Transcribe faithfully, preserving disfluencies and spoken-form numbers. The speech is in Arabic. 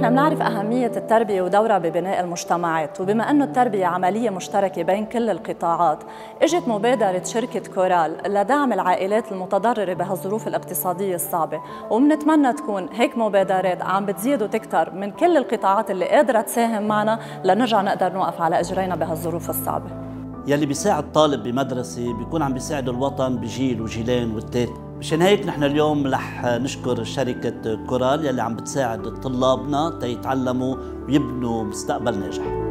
نحن بنعرف أهمية التربية ودورها ببناء المجتمعات، وبما أنه التربية عملية مشتركة بين كل القطاعات، اجت مبادرة شركة كورال لدعم العائلات المتضررة بهالظروف الاقتصادية الصعبة، وبنتمنى تكون هيك مبادرات عم بتزيد وتكتر من كل القطاعات اللي قادرة تساهم معنا لنرجع نقدر نوقف على إجرينا بهالظروف الصعبة. يلي بيساعد طالب بمدرسة بيكون عم بيساعد الوطن بجيل وجيلين والتالت. مشان هيك نحن اليوم رح نشكر شركة كورال يلي عم بتساعد طلابنا تيتعلموا ويبنوا مستقبل ناجح.